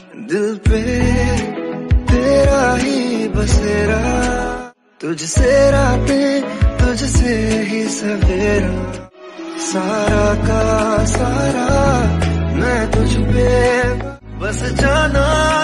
दिल पे तेरा ही बसेरा, तुझसे रातें तुझसे ही सवेरा, सारा का सारा मैं तुझ पे बस जाना